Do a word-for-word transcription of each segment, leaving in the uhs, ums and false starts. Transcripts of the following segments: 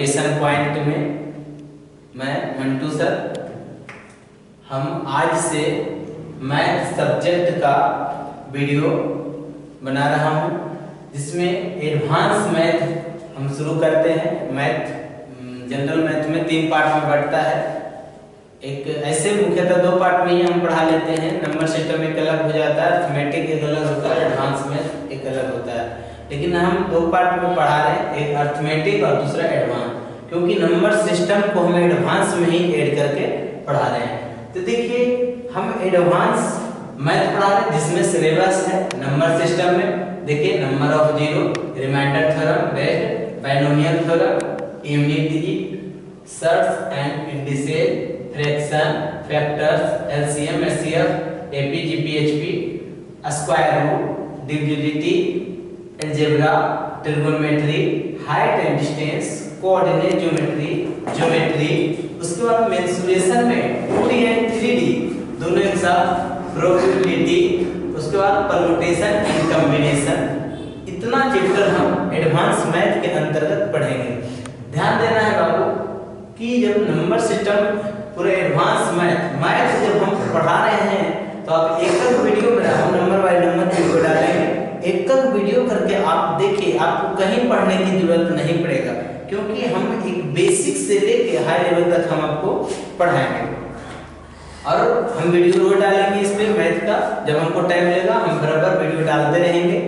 Education point में मैं Mantu sir, हम आज से मैथ सब्जेक्ट का वीडियो बना रहा हूँ, जिसमें एडवांस मैथ हम शुरू करते हैं। मैथ जनरल मैथ में तीन पार्ट में बढ़ता है। एक ऐसे मुख्यतः दो पार्ट में ही हम पढ़ा लेते हैं। नंबर सिस्टम एक अलग हो जाता है, अर्थमेटिक एक अलग होता है, एडवांस मैथ एक अलग होता है। लेकिन हम दो पार्ट में पढ़ा रहे हैं, एक अर्थमेटिक और दूसरा एडवांस, क्योंकि नंबर सिस्टम को हम एडवांस में ही ऐड करके पढ़ा रहे हैं। तो देखिए हम एडवांस मैथ पढ़ा रहे हैं, जिसमें सिलेबस है नंबर सिस्टम में। देखिए number of zero, remainder theorem, based binomial theorem, unity, surds and indices, fraction, factors, LCM, HCF, AP, GP HP, square root, divisibility, algebra, trigonometry, height and distance, coordinate geometry, geometry, उसके बाद mensuration में two D and three D दोनों एक साथ, probability, उसके बाद permutation and combination. इतना chapter हम एडवांस मैथ के अंतर्गत पढ़ेंगे। ध्यान देना है बाबू कि जब नंबर सिस्टम पूरे एडवांस मैथ मैथ जब हम पढ़ा रहे हैं, तो आप एक एक वीडियो में हम नंबर बाय नंबर वीडियो डालेंगे। एक एक वीडियो करके आप देखिए, आपको कहीं पढ़ने की जरूरत नहीं पड़ेगा, क्योंकि हम एक बेसिक से लेके हाई लेवल तक हम आपको पढ़ाएंगे। और हम वीडियो रोज डालेंगे इस पे मैथ का, जब हमको टाइम मिलेगा हम बराबर वीडियो डालते रहेंगे।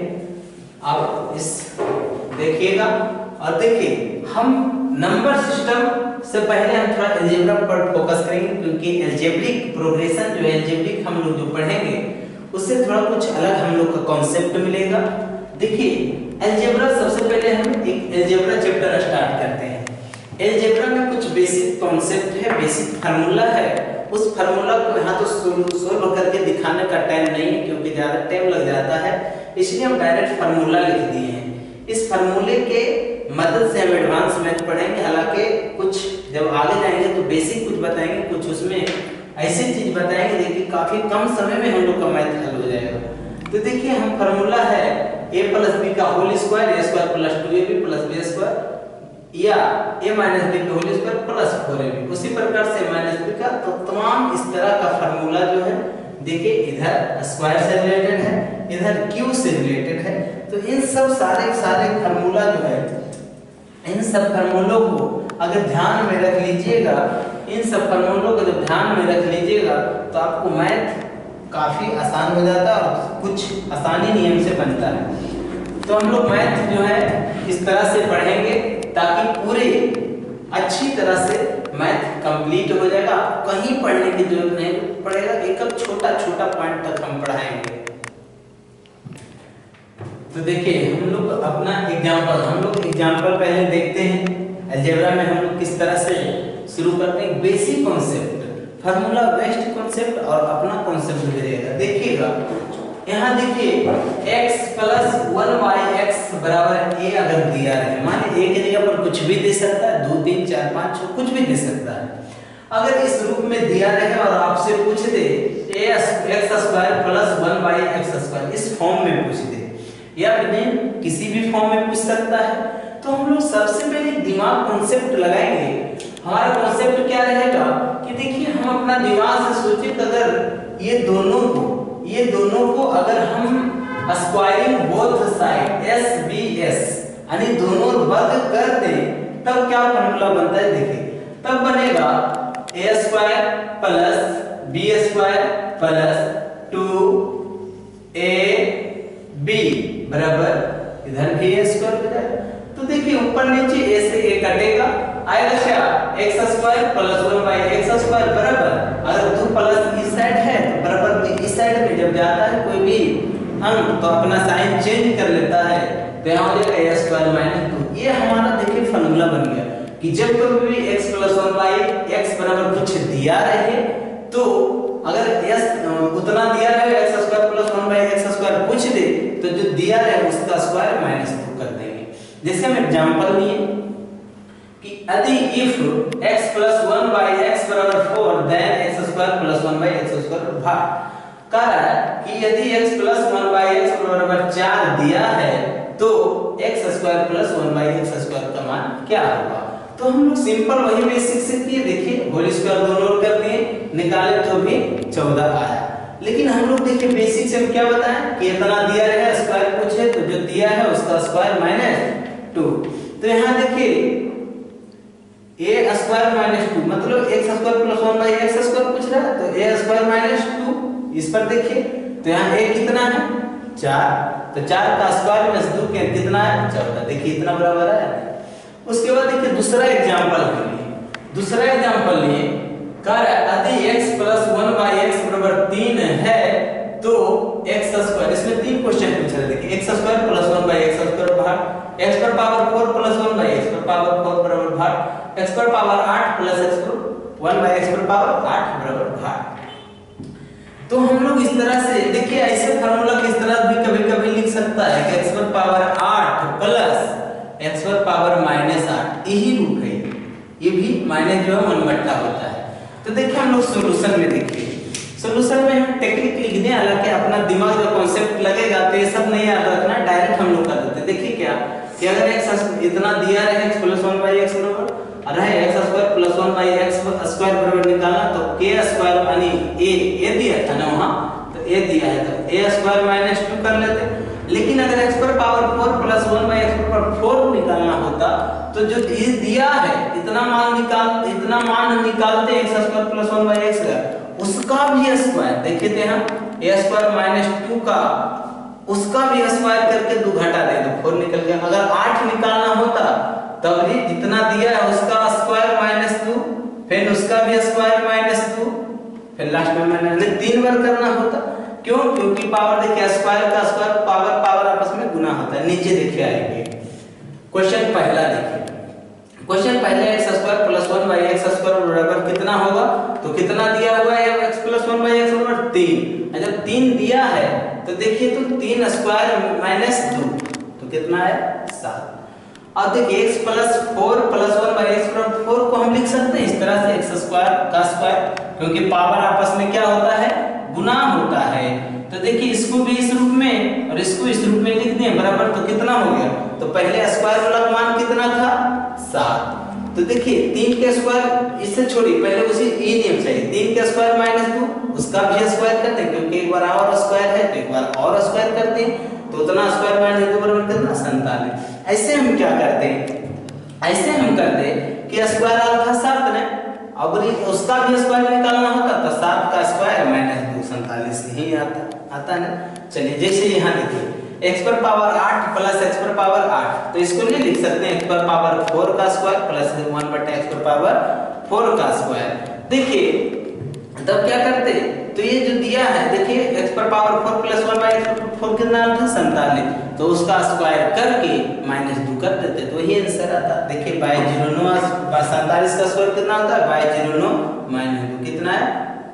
आप इस देखिएगा। और देखिए हम नंबर सिस्टम से पहले हम थोड़ा अलजेब्रा पर फोकस करेंगे, क्योंकि अलजेब्रिक प्रोग्रेशन जो अलजेब्रिक हम लोग जो पढ़ेंगे उससे थोड़ा कुछ अलग हम लोग का कॉन्सेप्ट मिलेगा। देखिए अलजेब्रा, सबसे पहले हम एक अलजेब्रा चैप्टर स्टार्ट करते हैं। अलजेब्रा में कुछ बेसिक कॉन्सेप्ट है, बेसिक फार्मूला है। उस फार्मूला को यहाँ तो सोल्व करके दिखाने का टाइम नहीं है, क्योंकि ज्यादा टाइम लग जाता है, इसलिए हम डायरेक्ट फार्मूला लिख दिए हैं। इस फार्मूले के मदद से हम एडवांस मैथ पढ़ेंगे। हालांकि कुछ जब आगे जाएंगे तो बेसिक कुछ बताएंगे, कुछ उसमें ऐसी चीज बताएंगे देखिए काफी कम समय में हम लोग का मैथ हल हो जाएगा। तो देखिए हम फार्मूला है a प्लस बी का whole square, a square plus two A B plus B square, या a माइनस बी का whole square plus four A B. उसी प्रकार से माइनस बी का, तो तमाम इस तरह का फार्मूला जो है देखिए इधर स्क्वायर से रिलेटेड है, इधर क्यू से रिलेटेड है। तो इन सब सारे सारे फार्मूला जो है, इन सब फार्मूलों को अगर ध्यान में रख लीजिएगा, इन सब फार्मूलों को जब ध्यान में रख लीजिएगा तो आपको मैथ काफी आसान हो जाता है और कुछ आसानी नियम से बनता है। तो हम लोग मैथ जो है इस तरह से पढ़ेंगे ताकि पूरे अच्छी तरह से मैथ कंप्लीट हो जाएगा। कहीं पढ़ने की जरूरत नहीं पड़ेगा, एक एक छोटा छोटा पॉइंट तक हम पढ़ाएंगे। तो देखिए हम लोग अपना एग्जांपल हम लोग एग्जांपल पहले देखते हैं। अलजेब्रा में हम लोग किस तरह से शुरू करते हैं, basic concept, formula based concept और अपना कॉन्सेप्ट भी रहेगा। देखिएगा यहाँ देखिए x plus one by X बराबर a अगर दिया रहे, माने a के जगह पर कुछ भी दे सकता है, दो तीन चार पाँच छह कुछ भी दे सकता है। अगर इस रूप में दिया रहे और आपसे पूछ दे a X square plus one by X square, इस फॉर्म में पूछ दे या फिर किसी भी फॉर्म में पूछ सकता है, तो हम लोग सबसे पहले दिमाग कॉन्सेप्ट लगाएंगे। हमारा कॉन्सेप्ट क्या रहेगा कि देखिए हम अपना दिमाग से सोचिए, अगर ये दोनों को ये दोनों को अगर हम squaring both side S B S यानी दोनों वर्ग कर दें, तब क्या फार्मूला बनता है। देखिए तब बनेगा a square plus b square plus two A B बराबर इधर भी a स्क्वायर हो जाएगा। तो देखिए ऊपर नीचे a से a कटेगा, आएगा क्या x square plus one by X square बराबर, अगर दो प्लस इस साइड है तो बराबर इस साइड में जब जाता है कोई भी अंक तो अपना साइन चेंज कर लेता है, तो यहाँ हो जाएगा a स्क्वायर माइनस टू। ये हमारा देखिए फार्मूला बन गया कि जब कभी भी x plus one by X बराबर कुछ दिया रहे, तो अगर s उतना दिया रहे x square plus one by X square पूछ दे, तो जो दिया रहे उसका स्क्वायर माइनस टू कर देंगे। जैसे हम एग्जांपल लिए कि यदि if x plus one by X बराबर four, then x square plus one by X square भाग कह रहा है कि यदि x plus one by X बराबर चार दिया है, तो x square plus one by X square का मान क्या होगा। तो हम लोग सिंपल वही बेसिक से किए, देखिए होल स्क्वायर दोनों ओर कर दिए, निकाले तो भी चौदह आया। लेकिन हम लोग देखिए बेसिक से हम क्या बताएं कि इतना दिया है, स्क्वायर पूछे तो जो दिया है उसका स्क्वायर माइनस टू। तो यहाँ देखिए ए स्क्वायर माइनस टू मतलब X square plus one by X square पूछ रहा है, तो ए स्क्वायर माइनस टू। इस पर देखिए तो यहाँ ए कितना है चार, तो चार का स्क्वायर में दो के कितना है चौदह, देखिए इतना बराबर है। उसके बाद देखिए दूसरा एग्जांपल लिए, दूसरा एग्जांपल लिए कर यदि x plus one by X बराबर तीन है तो x स्क्वायर, इसमें तीन क्वेश्चन पूछ रहे, देखिए x square plus one by X square भाग x पर power four plus one by X पर पावर फोर बराबर भाग x पर पावर आठ प्लस x पर वन बाई एक्स पर पावर आठ बराबर भाग। तो हम लोग इस तरह से देखिए ऐसे फार्मूला किस तरह भी कभी कभी लिख सकता है कि x पर पावर आठ प्लस x पर पावर माइनस आठ, यही रूप है, ये भी माइनस जो है मनमट्टा होता है। तो देखिए हम लोग सॉल्यूशन में देखिए, सॉल्यूशन में हम टेक्निक लिख दें, हालांकि अपना दिमाग जो कॉन्सेप्ट लगेगा तो ये सब नहीं याद रखना, डायरेक्ट हम लोग कर देते। देखिए क्या कि अगर x इतना दिया है x plus one by X बराबर और है x square plus one by X square बराबर निकालना, तो k स्क्वायर यानी a a दिया था ना वहां, तो a दिया है तो a स्क्वायर माइनस टू कर लेते। लेकिन अगर x पर power four plus one by X पर फोर निकालना होता तो जो दिया है इतना मान निकाल इतना मान निकालते x square plus one by X का, उसका भी स्क्वायर देखिए थे हम a स्क्वायर माइनस टू का उसका भी स्क्वायर करके दो घटा दे तो फोर निकल गया। अगर आठ निकालना होता तब भी जितना दिया है उसका स्क्वायर माइनस टू, फिर उसका भी स्क्वायर माइनस टू, फिर लास्ट में मैंने तीन बार करना होता। क्यों? क्योंकि पावर देखिए स्क्वायर का स्क्वायर पावर पावर आपस में गुना होता है। नीचे देखिए आएंगे क्वेश्चन पहला, देखिए क्वेश्चन पहला x square plus one by X square बराबर कितना होगा, तो कितना दिया हुआ है x plus one by X बराबर तीन। जब तीन दिया है तो देखिए तो तीन स्क्वायर माइनस दो तो कितना है सात। और देखिए x plus four plus one by X बराबर फोर को हम लिख सकते हैं इस तरह से x स्क्वायर का स्क्वायर, क्योंकि पावर आपस में क्या होता है गुना होता है। तो देखिए इसको भी इस रूप में और इसको इस रूप में लिख दें बराबर, तो कितना हो गया, तो पहले स्क्वायर वाला मान कितना था सात। तो देखिए तीन के स्क्वायर इससे छोड़िए, पहले उसी ई नियम से तीन के स्क्वायर माइनस दो उसका भी स्क्वायर करते हैं, क्योंकि एक बार और स्क्वायर है तो एक बार और स्क्वायर करते हैं, तो उतना स्क्वायर माइनस दो बराबर कितना सैंतालीस। ऐसे हम क्या करते हैं, ऐसे हम करते हैं कि स्क्वायर आया था सात ने, अब उसका भी स्क्वायर निकालना होता तो सात का स्क्वायर माइनस दो सैंतालीस ही आता आता है ना। चलिए जैसे यहाँ देखिए x पर पावर आठ प्लस x पर पावर आठ, तो इसको नहीं लिख सकते हैं x पर पावर फोर का स्क्वायर प्लस वन बटे x पर पावर फोर का स्क्वायर। देखिए तब क्या करते, तो ये जो दिया है देखिए x पर power four plus one by X पर फोर कितना आता है सैंतालीस, तो उसका स्क्वायर करके माइनस दो कर देते तो ये आंसर आता। देखिए बाई जीरो नौ सैंतालीस का स्क्वायर कितना होता है बाई जीरो नौ माइनस दो कितना है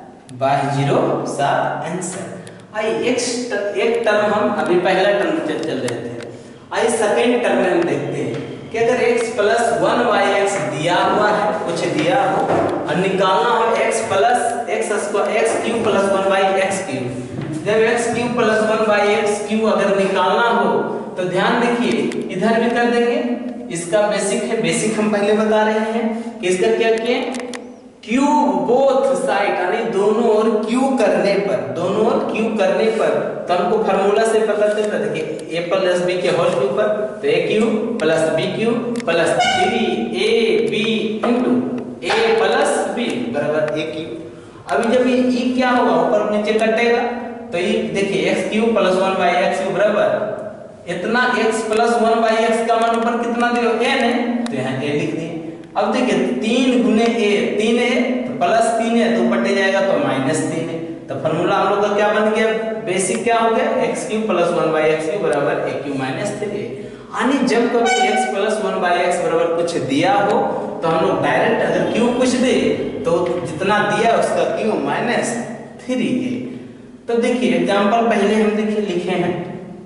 बाई जीरो सात आंसर। आई एक एक टर्म हम अभी पहला टर्म चल चल रहे थे, आई सेकंड टर्म में हम देखते हैं कि अगर x plus one by X दिया हुआ है, कुछ दिया हो और निकालना हो x plus X square X cube plus one by X cube, जब x cube plus one by X cube अगर निकालना हो तो ध्यान देखिए इधर भी कर देंगे, इसका बेसिक है, बेसिक हम पहले बता रहे हैं कि इसका क्या किए क्यूब बोथ साइड यानी दोनों ओर क्यू करने पर, दोनों ओर क्यू करने पर तो हमको फार्मूला से पता चलता है कि a प्लस b के होल क्यूब पर तो a cube plus b cube plus three A B into a plus b बराबर a क्यूब। अभी जब ये e क्या होगा ऊपर नीचे कटेगा तो ये देखिए x cube plus one by X cube बराबर इतना x plus one by X का मान ऊपर कितना दिया n है तो यहाँ a लिख दिए। अब देखिए तीन गुने ए, तीन है तो प्लस तीन है तो पटे जाएगा तो माइनस तीन है, तो फॉर्मूला हम लोग का क्या बन गया बेसिक क्या हो गया x cube plus one by X cube बराबर a क्यूब माइनस थ्री। यानी जब कभी x plus one by X बराबर कुछ दिया हो तो हम लोग डायरेक्ट अगर क्यूब कुछ दे तो जितना दिया उसका क्यूब माइनस थ्री है। तो देखिए एग्जांपल पहले हम देखिए लिखे हैं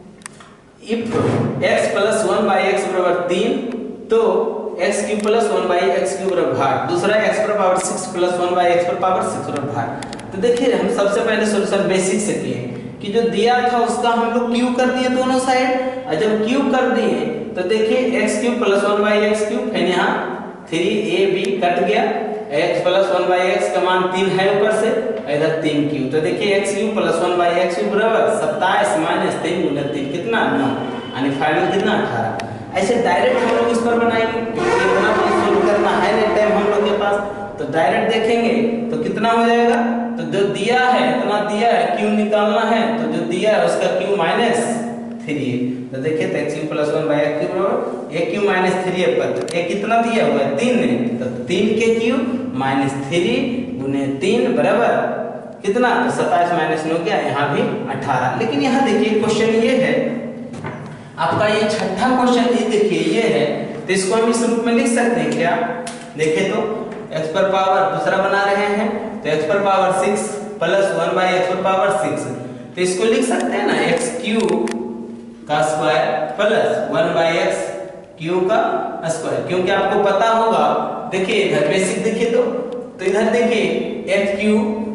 if x plus one by X बराबर तीन तो x cube plus one by X cube बराबर भाग, दूसरा x पर power six plus one by X पर पावर सिक्स बराबर भाग। तो देखिए हम सबसे पहले सॉल्यूशन बेसिक से किए कि जो दिया था उसका हम लोग क्यूब कर दिए दोनों साइड, और जब क्यूब कर दिए तो देखिए x cube plus one by X cube फिर यहाँ थ्री ए बी कट गया, x plus one by X का मान तीन है ऊपर से, इधर तीन क्यू, तो देखिए X cube plus one by X cube बराबर सत्ताईस माइनस तीन गुना तीन कितना नौ, यानी फाइनल कितना अठारह। ऐसे डायरेक्ट हम लोग इस पर बनाएंगे क्योंकि इतना सोल्व करना है नहीं टाइम हम लोग के पास, तो डायरेक्ट देखेंगे तो कितना हो जाएगा, तो जो दिया है इतना दिया है क्यू निकालना है, तो जो दिया है उसका क्यू माइनस थ्री है, तो देखिए तो X cube plus one by X cube बराबर ए क्यू माइनस थ्री है, पर ए कितना दिया हुआ है तीन है, तो तीन के क्यू माइनस थ्री गुने तीन बराबर कितना, तो सत्ताईस माइनस नौ क्या, यहाँ भी अठारह। लेकिन यहाँ देखिए क्वेश्चन ये है आपका, ये छठा क्वेश्चन ये देखिए ये है, तो इसको हम इस रूप में लिख सकते हैं क्या, देखे तो x पर पावर दूसरा बना रहे हैं, तो x पर power six plus one by X पर पावर सिक्स, तो इसको लिख सकते हैं ना एक्स क्यू का square plus one by X cube का स्क्वायर, क्योंकि आपको पता होगा, देखिए इधर बेसिक देखिए तो तो इधर देखिए एक्स क्यू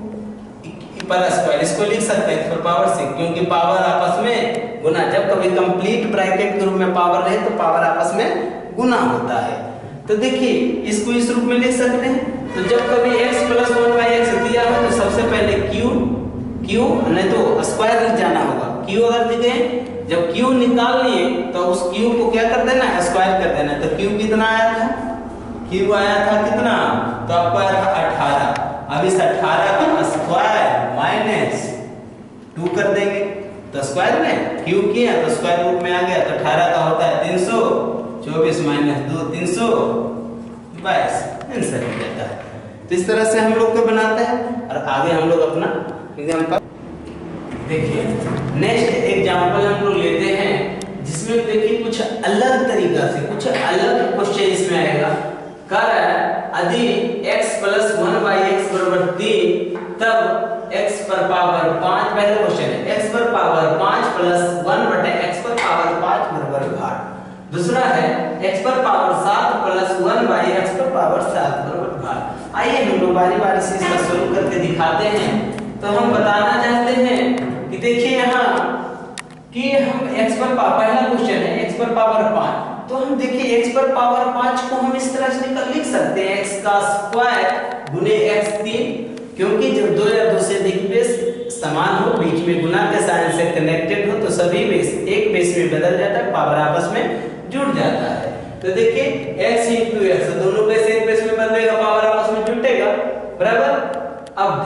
पर स्क्वायर, इसको लिख सकते हैं एक्स पर पावर सिक्स, क्योंकि पावर आपस में गुना, जब कभी कंप्लीट ब्रैकेट के रूप में पावर रहे तो पावर आपस में गुना होता है। तो देखिए इसको इस रूप में लिख सकते हैं, तो जब कभी x plus one by X दिया हो तो सबसे पहले q q नहीं तो स्क्वायर लिख जाना होगा, q अगर दिखे जब q निकाल लिए तो उस q को क्या कर देना है, स्क्वायर कर देना, तो q कितना आया था, q आया था कितना, तो आपको आया था अठारह, अब इस अठारह का स्क्वायर माइनस टू कर देंगे, तो स्क्वायर में q किया तो स्क्वायर रूट में आ गया, तो अठारह का होता है तीन सौ चौबीस माइनस दो तीन सौ बाईस, आंसर हो जाता है। तो इस तरह से हम लोग को बनाते हैं, और आगे हम लोग अपना एग्जांपल देखिए, नेक्स्ट एग्जांपल हम लोग लेते हैं जिसमें देखिए कुछ अलग तरीका से कुछ अलग क्वेश्चन इसमें आएगा, कर यदि x plus one by X बराबर तीन तब x पर पावर पाँच, पहला क्वेश्चन है x पर पावर पाँच प्लस वन बटे x पर पावर पाँच बराबर घाट, दूसरा है x पर पावर सात प्लस वन बाई एक्स पर पावर सात बराबर घात। आइए हम लोग बारी बारी से इसका सोल्व करके दिखाते हैं। तो हम बताना चाहते हैं कि देखिए यहाँ कि हम x पर पावर, पहला क्वेश्चन है x पर पावर पाँच, तो हम देखिए x पर पावर पाँच को हम इस तरह से निकल लिख सकते हैं x का स्क्वायर गुने x तीन, क्योंकि जब दो या दो से अधिक बेस समान हो, बीच में गुना के साइन से कनेक्टेड हो, तो सभी बेस एक बेस में बदल जाता है, पावर आपस में जुड़ जाता है। तो देखिए x into x, दोनों बेस एक बेस में बदलेगा, पावर आपस में जुटेगा बराबर। अब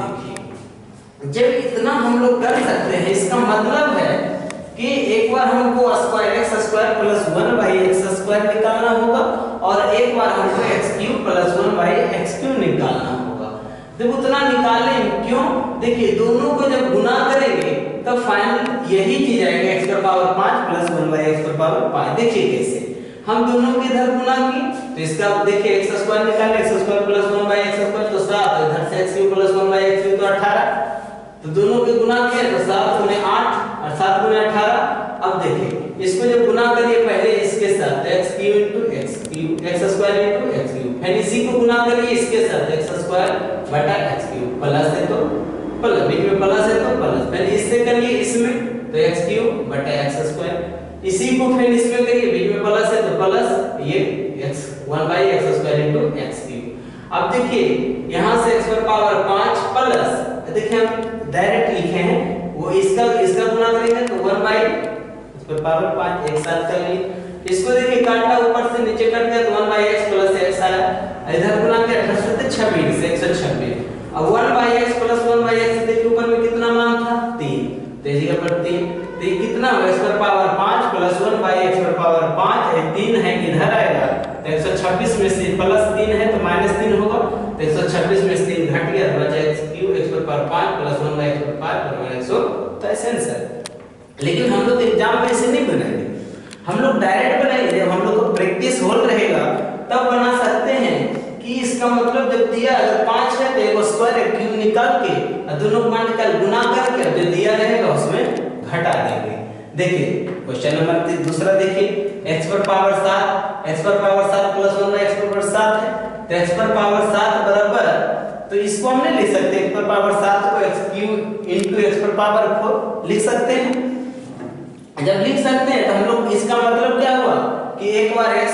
देखिए जब इतना हम लोग कर सकते हैं, इसका मतलब है कि एक बार हमको square x square plus one by X square निकालना होगा, और एक बार हमको x cube plus one by X cube निकालना होगा। जब उतना निकालें, क्यों, देखिए दोनों को जब गुना करेंगे तब फाइनल यही चीज आएगा, x पर पावर पाँच प्लस वन बाई एक्स पर पावर पाँच। देखिए कैसे हम दोनों के इधर गुना की, तो इसका देखिए x स्क्वायर निकाले, x square plus one by X square तो सात, इधर से x cube plus one by X cube तो अठारह, तो दोनों के गुना किया तो सात गुने आठ और सात गुने अठारह। अब देखिए इसको जब गुना करिए पहले इसके साथ, तो x cube into x cube, x square into x cube, फिर इसी को गुना करिए इसके साथ, x स्क्वायर बटा x क्यूब, प्लस है तो प्लस, बीच में प्लस है तो प्लस, फिर इससे करिए इसमें तो x क्यूब बटा x स्क्वायर, इसी को फिर इसमें करिए, बीच में प्लस है तो प्लस, ये x one by X square into x cube. अब देखिए यहां से x पर पावर पाँच प्लस, देखिए हम डायरेक्ट लिखे हैं, वो इसका इसका गुना करेंगे तो वन बाई इस पर पावर पाँच, एक साथ कर लिए, इसको देखिए काटना ऊपर से नीचे कट गया तो one by X plus X आया, इधर गुना किया अठारह से छब्बीस, एक सौ छब्बीस। अब one by X plus one by X देखिए ऊपर में कितना मान था, तीन, तो इसी का पर तीन, तो ये कितना होगा, x पर पावर पाँच प्लस वन बाई एक्स पर पावर पाँच है, तीन है इधर आएगा, तो एक सौ छब्बीस में से प्लस तीन है तो माइनस तीन होगा, तो एक सौ छब्बीस में से तीन घट गया तो बचा x क्यूब x पर पावर पाँच प्लस वन बाई एक्स पर पाँच बराबर एक सौ, तो ऐसे आंसर। लेकिन हम लोग एग्जाम में ऐसे नहीं बनाएंगे, हम लोग डायरेक्ट बनाएंगे, जब हम लोग को प्रैक्टिस होल रहेगा तब बना सकते हैं कि इसका मतलब जब दिया अगर पाँच है तो एक स्क्वायर क्यूब निकाल के दोनों को निकाल गुना करके जो दिया रहेगा उसमें घटा देंगे। देखिए क्वेश्चन नंबर दूसरा देखिए, x पर पावर सात, x पर पावर सात प्लस वन बाई एक्स पर पावर सात है, तो x पर पावर सात बराबर, तो इसको हम नहीं लिख सकते, x पर पावर सात को x क्यूब इनटू x पर पावर फोर लिख सकते हैं। जब लिख सकते हैं तो हम लोग इसका मतलब क्या हुआ कि एक बार x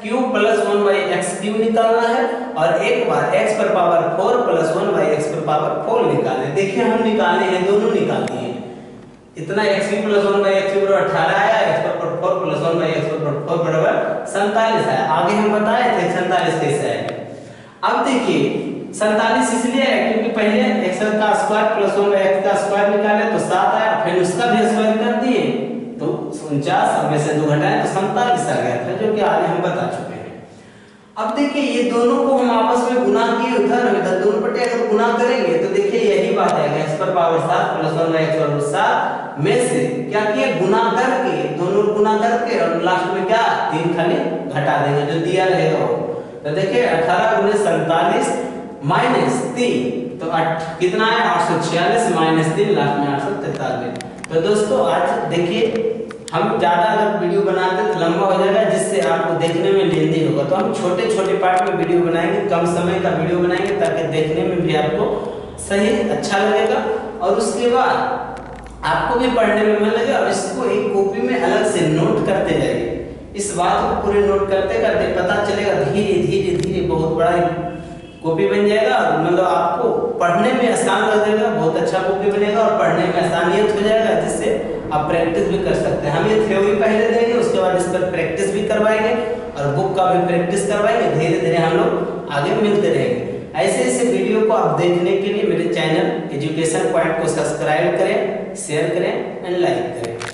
cube plus one by X cube निकालना है और एक बार एक्स पर power four plus one by X पर पावर फोर निकालना है। देखिए हम निकालने हैं, दोनों निकाल दिए। इतना X cube plus one by X cube बराबर अठारह आया, एक्स पर four plus one by X पर फोर बराबर सैंतालीस आया। आगे हम बताए थे सैंतालीस कैसे आएगा। अब देखिए सैंतालीस इसलिए है क्योंकि पहले एक्स का square plus one by X का स्क्वायर निकाले तो सात आया, फिर उसका भी स्क्वायर कर दिए तो उनचास, अब में से दो घटाए तो सैंतालीस आ गया था, जो कि आगे हम बता चुके हैं। अब देखिए ये दोनों को हम आपस में गुना किए, उधर उधर दोनों पटे अगर गुना करेंगे तो देखिए यही बात आएगा, एक्स पर पावर सात प्लस वन बाई एक्स पर सात में से क्या किए गुना करके, दोनों गुना करके और लास्ट में क्या तीन खाली घटा देंगे जो दिया रहेगा वो। तो देखिए अठारह गुने सैंतालीस माइनस तीन तो आठ कितना है आठ सौ छियालीस माइनस तीन लास्ट में आठ सौ तैतालीस। तो दोस्तों आज देखिए हम ज्यादा अगर वीडियो बनाते तो लंबा हो जाएगा, जिससे आपको देखने में लेंदी होगा, तो हम छोटे छोटे पार्ट में वीडियो बनाएंगे, कम समय का वीडियो बनाएंगे ताकि देखने में भी आपको सही अच्छा लगेगा और उसके बाद आपको भी पढ़ने में मन लगे और इसको एक कॉपी में अलग से नोट करते जाइए। इस बात को पूरे नोट करते करते पता चलेगा धीरे धीरे धीरे बहुत बड़ा कॉपी बन जाएगा और मतलब आपको पढ़ने में आसान लगेगा, बहुत अच्छा कॉपी बनेगा और पढ़ने में आसानियत हो जाएगा, जिससे आप प्रैक्टिस भी कर सकते हैं। हम ये थ्योरी पहले देंगे, उसके बाद इस पर प्रैक्टिस भी करवाएंगे और बुक का भी प्रैक्टिस करवाएंगे। धीरे धीरे हम लोग आगे मिलते रहेंगे। ऐसे ऐसे वीडियो को आप देखने के लिए मेरे चैनल एजुकेशन पॉइंट को सब्सक्राइब करें, शेयर करें एंड लाइक करें।